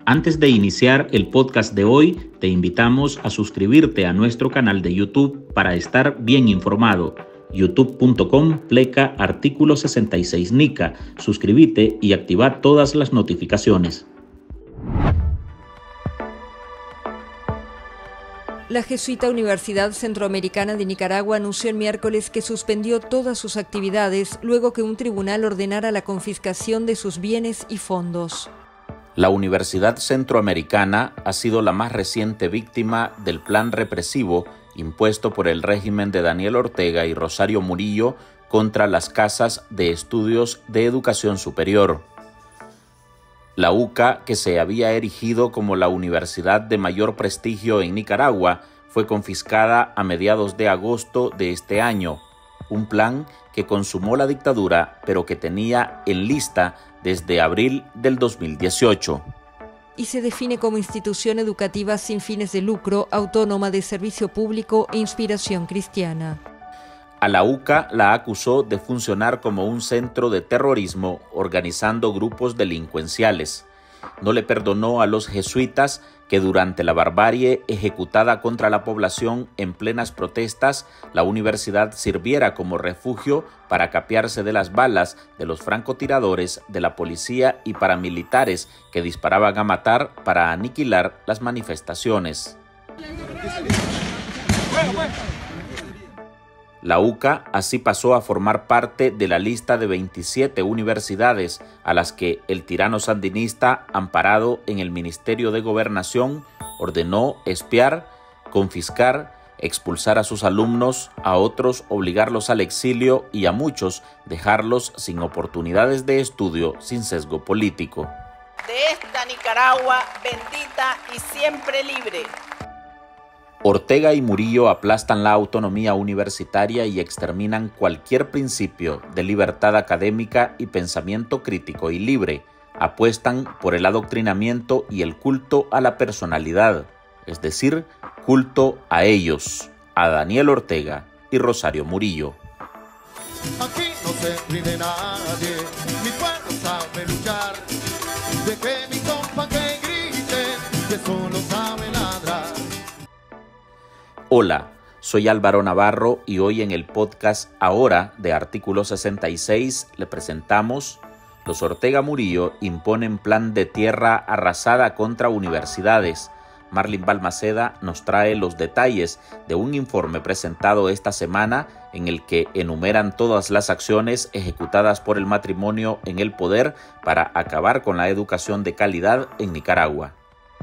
Antes de iniciar el podcast de hoy, te invitamos a suscribirte a nuestro canal de YouTube para estar bien informado. youtube.com/artículo 66 Nica. Suscríbete y activa todas las notificaciones. La Jesuita Universidad Centroamericana de Nicaragua anunció el miércoles que suspendió todas sus actividades luego que un tribunal ordenara la confiscación de sus bienes y fondos. La Universidad Centroamericana ha sido la más reciente víctima del plan represivo impuesto por el régimen de Daniel Ortega y Rosario Murillo contra las casas de estudios de educación superior. La UCA, que se había erigido como la universidad de mayor prestigio en Nicaragua, fue confiscada a mediados de agosto de este año, un plan que consumó la dictadura, pero que tenía en lista desde abril del 2018. Y se define como institución educativa sin fines de lucro, autónoma de servicio público e inspiración cristiana. A la UCA la acusó de funcionar como un centro de terrorismo organizando grupos delincuenciales. No le perdonó a los jesuitas que durante la barbarie ejecutada contra la población en plenas protestas, la universidad sirviera como refugio para capearse de las balas de los francotiradores, de la policía y paramilitares que disparaban a matar para aniquilar las manifestaciones. La UCA así pasó a formar parte de la lista de 27 universidades a las que el tirano sandinista, amparado en el Ministerio de Gobernación, ordenó espiar, confiscar, expulsar a sus alumnos, a otros obligarlos al exilio y a muchos dejarlos sin oportunidades de estudio sin sesgo político. De esta Nicaragua bendita y siempre libre. Ortega y Murillo aplastan la autonomía universitaria y exterminan cualquier principio de libertad académica y pensamiento crítico y libre. Apuestan por el adoctrinamiento y el culto a la personalidad, es decir, culto a ellos, a Daniel Ortega y Rosario Murillo. Aquí no se rinde nadie, mi pueblo sabe luchar, de que mi compa que grite, que solo sabe ladrar. Hola, soy Álvaro Navarro y hoy en el podcast Ahora de Artículo 66 le presentamos: los Ortega Murillo imponen plan de tierra arrasada contra universidades. Marlin Balmaceda nos trae los detalles de un informe presentado esta semana en el que enumeran todas las acciones ejecutadas por el matrimonio en el poder para acabar con la educación de calidad en Nicaragua.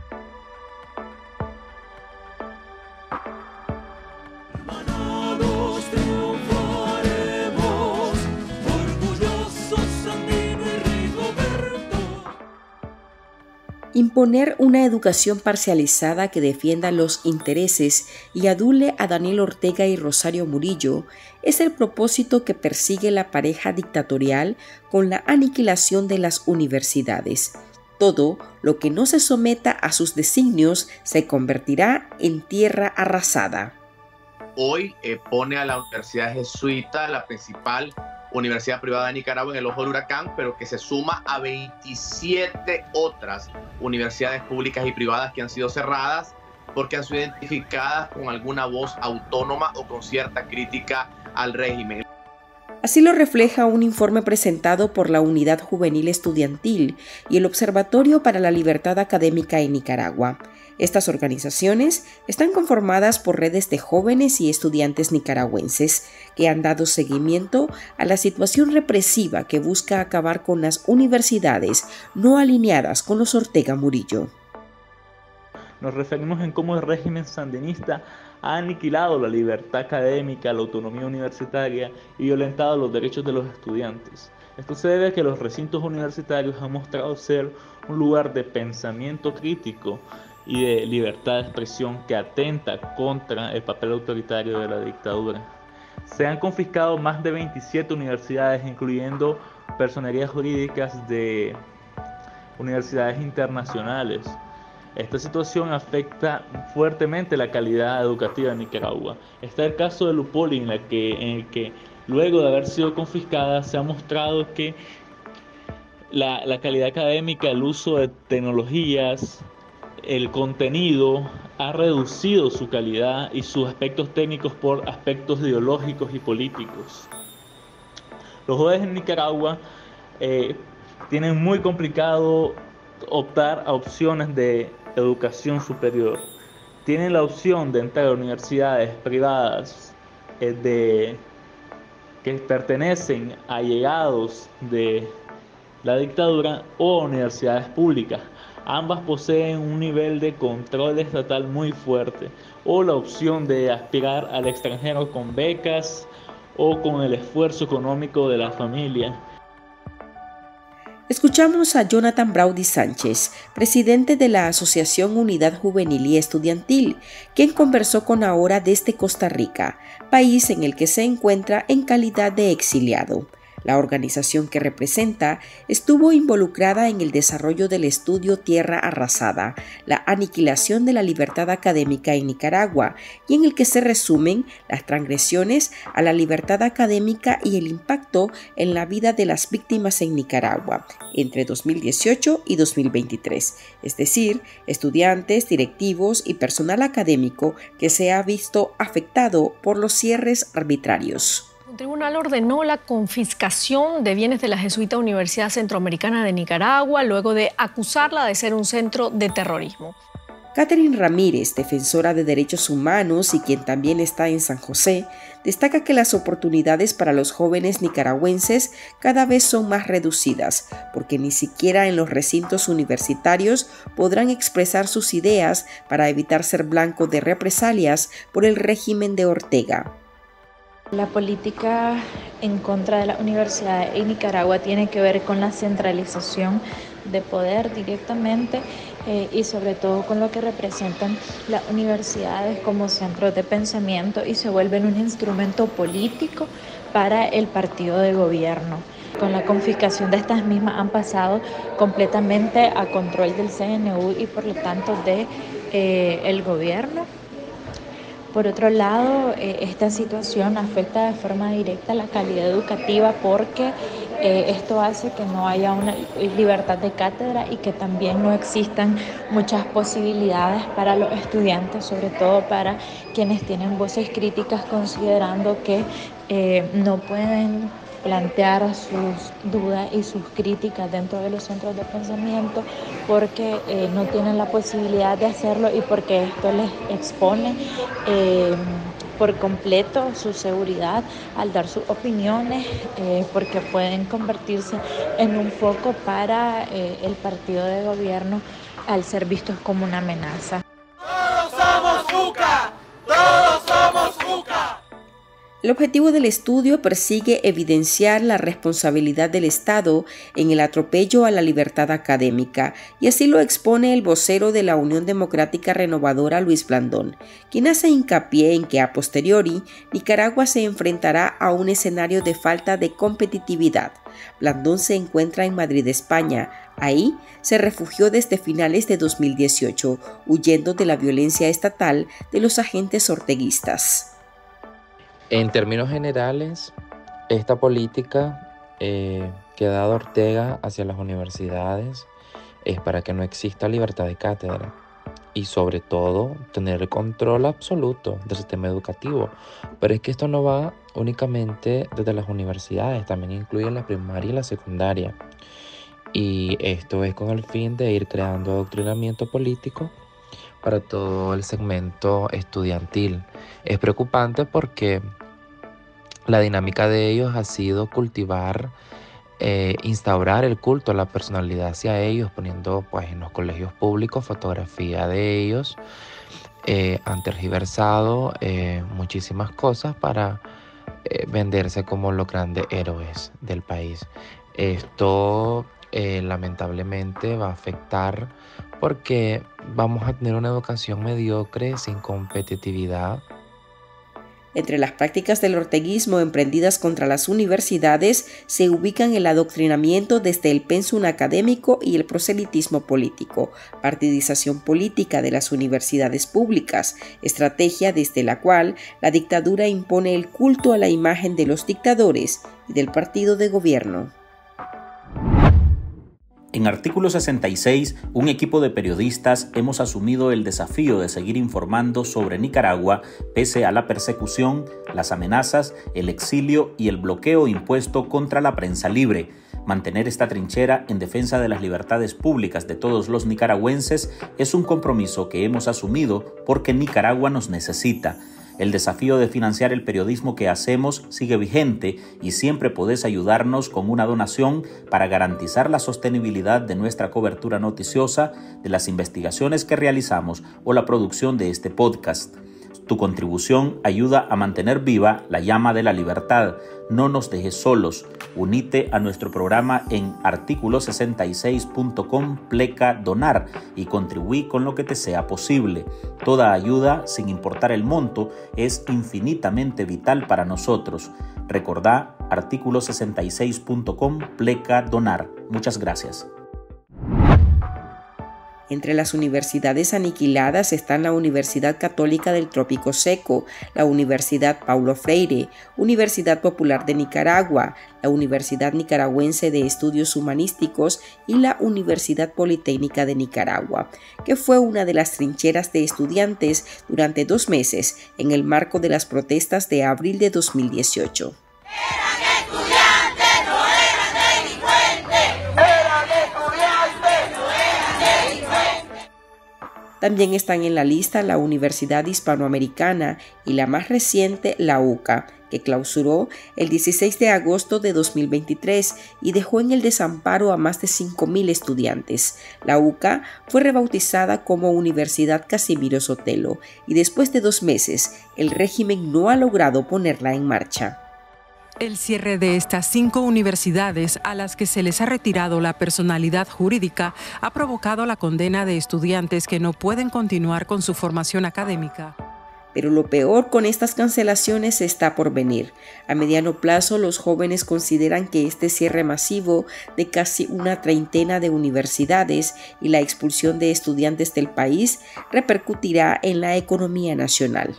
Imponer una educación parcializada que defienda los intereses y adule a Daniel Ortega y Rosario Murillo es el propósito que persigue la pareja dictatorial con la aniquilación de las universidades. Todo lo que no se someta a sus designios se convertirá en tierra arrasada. Hoy pone a la Universidad Jesuita, la principal universidad privada de Nicaragua, en el ojo del huracán, pero que se suma a 27 otras universidades públicas y privadas que han sido cerradas porque han sido identificadas con alguna voz autónoma o con cierta crítica al régimen. Así lo refleja un informe presentado por la Unidad Juvenil Estudiantil y el Observatorio para la Libertad Académica en Nicaragua. Estas organizaciones están conformadas por redes de jóvenes y estudiantes nicaragüenses que han dado seguimiento a la situación represiva que busca acabar con las universidades no alineadas con los Ortega Murillo. Nos referimos en cómo el régimen sandinista ha aniquilado la libertad académica, la autonomía universitaria y violentado los derechos de los estudiantes. Esto se debe a que los recintos universitarios han mostrado ser un lugar de pensamiento crítico y de libertad de expresión que atenta contra el papel autoritario de la dictadura. Se han confiscado más de 27 universidades, incluyendo personerías jurídicas de universidades internacionales. Esta situación afecta fuertemente la calidad educativa en Nicaragua. Está el caso de Lupoli, en el que luego de haber sido confiscada se ha mostrado que la calidad académica, el uso de tecnologías, el contenido ha reducido su calidad y sus aspectos técnicos por aspectos ideológicos y políticos. Los jóvenes en Nicaragua tienen muy complicado optar a opciones de educación superior. Tienen la opción de entrar a universidades privadas que pertenecen a allegados de la dictadura o universidades públicas. Ambas poseen un nivel de control estatal muy fuerte, o la opción de aspirar al extranjero con becas o con el esfuerzo económico de la familia. Escuchamos a Jonathan Braudy Sánchez, presidente de la Asociación Unidad Juvenil y Estudiantil, quien conversó con Ahora desde Costa Rica, país en el que se encuentra en calidad de exiliado. La organización que representa estuvo involucrada en el desarrollo del estudio Tierra Arrasada, la aniquilación de la libertad académica en Nicaragua, y en el que se resumen las transgresiones a la libertad académica y el impacto en la vida de las víctimas en Nicaragua entre 2018 y 2023, es decir, estudiantes, directivos y personal académico que se ha visto afectado por los cierres arbitrarios. Un tribunal ordenó la confiscación de bienes de la jesuita Universidad Centroamericana de Nicaragua luego de acusarla de ser un centro de terrorismo. Catherine Ramírez, defensora de derechos humanos y quien también está en San José, destaca que las oportunidades para los jóvenes nicaragüenses cada vez son más reducidas, porque ni siquiera en los recintos universitarios podrán expresar sus ideas para evitar ser blanco de represalias por el régimen de Ortega. La política en contra de la universidad en Nicaragua tiene que ver con la centralización de poder directamente y sobre todo con lo que representan las universidades como centros de pensamiento y se vuelven un instrumento político para el partido de gobierno. Con la confiscación de estas mismas han pasado completamente a control del CNU y por lo tanto de el gobierno. Por otro lado, esta situación afecta de forma directa la calidad educativa porque esto hace que no haya una libertad de cátedra y que también no existan muchas posibilidades para los estudiantes, sobre todo para quienes tienen voces críticas, considerando que no pueden plantear sus dudas y sus críticas dentro de los centros de pensamiento porque no tienen la posibilidad de hacerlo y porque esto les expone por completo su seguridad al dar sus opiniones porque pueden convertirse en un foco para el partido de gobierno al ser vistos como una amenaza. ¡Todos somos JUCA! ¡Todos somos JUCA! El objetivo del estudio persigue evidenciar la responsabilidad del Estado en el atropello a la libertad académica, y así lo expone el vocero de la Unión Democrática Renovadora, Luis Blandón, quien hace hincapié en que a posteriori Nicaragua se enfrentará a un escenario de falta de competitividad. Blandón se encuentra en Madrid, España. Ahí se refugió desde finales de 2018, huyendo de la violencia estatal de los agentes orteguistas. En términos generales, esta política que ha dado Ortega hacia las universidades es para que no exista libertad de cátedra y sobre todo tener el control absoluto del sistema educativo. Pero es que esto no va únicamente desde las universidades, también incluye la primaria y la secundaria. Y esto es con el fin de ir creando adoctrinamiento político para todo el segmento estudiantil. Es preocupante porque la dinámica de ellos ha sido cultivar, instaurar el culto a la personalidad hacia ellos, poniendo pues en los colegios públicos fotografía de ellos, han tergiversado muchísimas cosas para venderse como los grandes héroes del país. Esto lamentablemente va a afectar porque vamos a tener una educación mediocre, sin competitividad. Entre las prácticas del orteguismo emprendidas contra las universidades se ubican el adoctrinamiento desde el pensum académico y el proselitismo político, partidización política de las universidades públicas, estrategia desde la cual la dictadura impone el culto a la imagen de los dictadores y del partido de gobierno. En Artículo 66, un equipo de periodistas hemos asumido el desafío de seguir informando sobre Nicaragua pese a la persecución, las amenazas, el exilio y el bloqueo impuesto contra la prensa libre. Mantener esta trinchera en defensa de las libertades públicas de todos los nicaragüenses es un compromiso que hemos asumido porque Nicaragua nos necesita. El desafío de financiar el periodismo que hacemos sigue vigente y siempre podés ayudarnos con una donación para garantizar la sostenibilidad de nuestra cobertura noticiosa, de las investigaciones que realizamos o la producción de este podcast. Tu contribución ayuda a mantener viva la llama de la libertad. No nos dejes solos. Unite a nuestro programa en articulo66.com/donar y contribuí con lo que te sea posible. Toda ayuda, sin importar el monto, es infinitamente vital para nosotros. Recordá articulo66.com/donar. Muchas gracias. Entre las universidades aniquiladas están la Universidad Católica del Trópico Seco, la Universidad Paulo Freire, Universidad Popular de Nicaragua, la Universidad Nicaragüense de Estudios Humanísticos y la Universidad Politécnica de Nicaragua, que fue una de las trincheras de estudiantes durante 2 meses en el marco de las protestas de abril de 2018. También están en la lista la Universidad Hispanoamericana y la más reciente, la UCA, que clausuró el 16 de agosto de 2023 y dejó en el desamparo a más de 5.000 estudiantes. La UCA fue rebautizada como Universidad Casimiro Sotelo y después de 2 meses, el régimen no ha logrado ponerla en marcha. El cierre de estas 5 universidades a las que se les ha retirado la personalidad jurídica ha provocado la condena de estudiantes que no pueden continuar con su formación académica. Pero lo peor con estas cancelaciones está por venir. A mediano plazo, los jóvenes consideran que este cierre masivo de casi una treintena de universidades y la expulsión de estudiantes del país repercutirá en la economía nacional.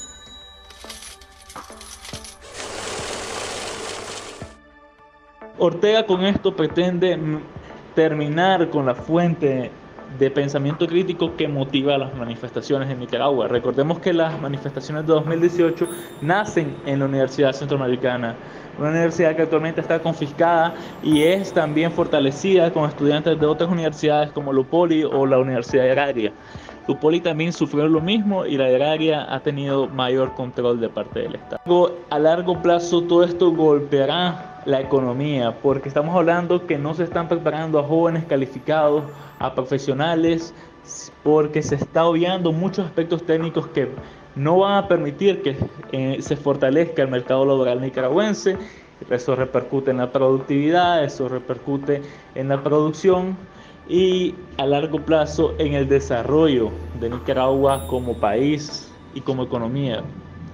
Ortega con esto pretende terminar con la fuente de pensamiento crítico que motiva las manifestaciones en Nicaragua. Recordemos que las manifestaciones de 2018 nacen en la Universidad Centroamericana, una universidad que actualmente está confiscada y es también fortalecida con estudiantes de otras universidades como Lupoli o la Universidad Agraria. Lupoli también sufrió lo mismo y la Agraria ha tenido mayor control de parte del Estado. A largo plazo todo esto golpeará la economía, porque estamos hablando que no se están preparando a jóvenes calificados, a profesionales, porque se está obviando muchos aspectos técnicos que no van a permitir que se fortalezca el mercado laboral nicaragüense. Eso repercute en la productividad, eso repercute en la producción y a largo plazo en el desarrollo de Nicaragua como país y como economía.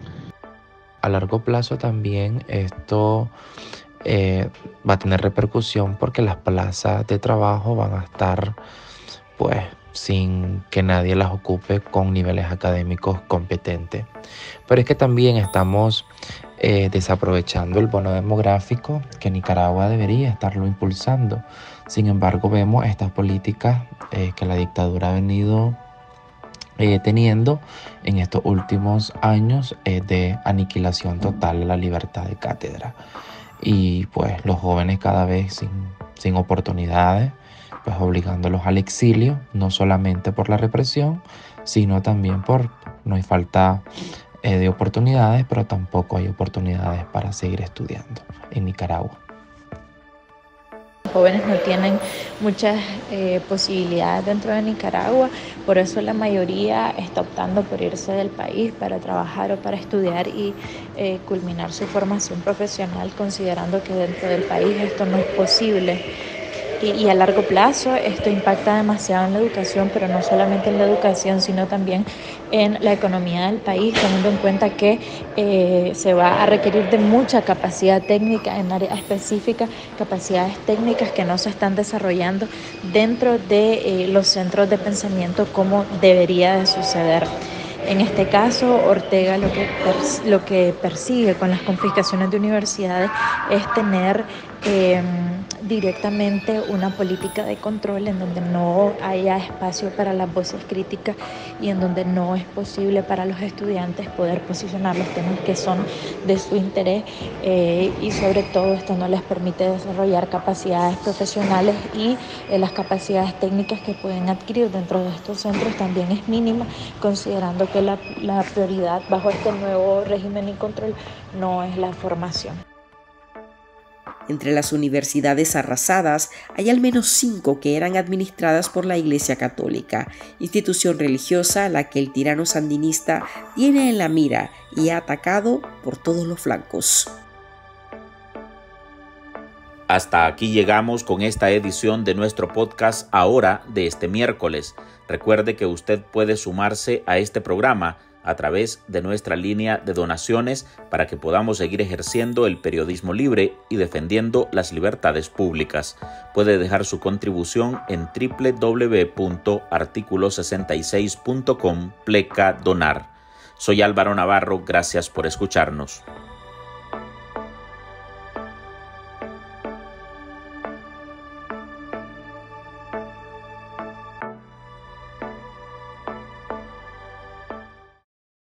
A largo plazo también esto va a tener repercusión porque las plazas de trabajo van a estar pues sin que nadie las ocupe con niveles académicos competentes. Pero es que también estamos desaprovechando el bono demográfico que Nicaragua debería estarlo impulsando. Sin embargo, vemos estas políticas que la dictadura ha venido teniendo en estos últimos años de aniquilación total de la libertad de cátedra. Y pues los jóvenes cada vez sin oportunidades, pues obligándolos al exilio, no solamente por la represión, sino también por no hay falta de oportunidades, pero tampoco hay oportunidades para seguir estudiando en Nicaragua. Los jóvenes no tienen muchas posibilidades dentro de Nicaragua, por eso la mayoría está optando por irse del país para trabajar o para estudiar y culminar su formación profesional, considerando que dentro del país esto no es posible. Y a largo plazo esto impacta demasiado en la educación, pero no solamente en la educación, sino también en la economía del país, teniendo en cuenta que se va a requerir de mucha capacidad técnica en áreas específicas, capacidades técnicas que no se están desarrollando dentro de los centros de pensamiento como debería de suceder. En este caso, Ortega lo que persigue con las confiscaciones de universidades es tener directamente una política de control en donde no haya espacio para las voces críticas y en donde no es posible para los estudiantes poder posicionar los temas que son de su interés y sobre todo esto no les permite desarrollar capacidades profesionales y las capacidades técnicas que pueden adquirir dentro de estos centros también es mínima, considerando que la prioridad bajo este nuevo régimen y control no es la formación. Entre las universidades arrasadas hay al menos 5 que eran administradas por la Iglesia Católica, institución religiosa a la que el tirano sandinista tiene en la mira y ha atacado por todos los flancos. Hasta aquí llegamos con esta edición de nuestro podcast Ahora de este miércoles. Recuerde que usted puede sumarse a este programa a través de nuestra línea de donaciones para que podamos seguir ejerciendo el periodismo libre y defendiendo las libertades públicas. Puede dejar su contribución en www.articulo66.com/donar. Soy Álvaro Navarro, gracias por escucharnos.